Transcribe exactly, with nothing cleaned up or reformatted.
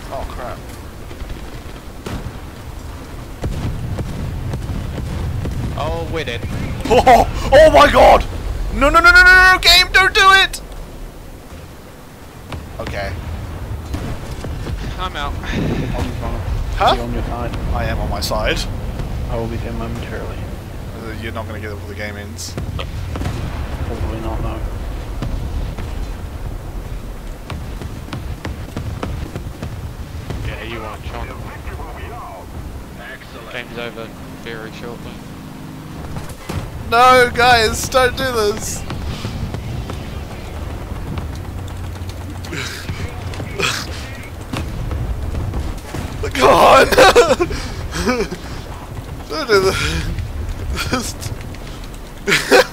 Oh crap. Oh, we're dead. Oh, oh my god! No, no, no, no, no, no, game, don't do it! Okay. I'm out. I'll be fine. Huh? I'll be on your side. I am on my side. I will be there momentarily. Uh, You're not going to get it before the game ends. Probably not, though. Yeah, you are, Sean. Game's over very shortly. No, guys, don't do this! Come on! Don't do this!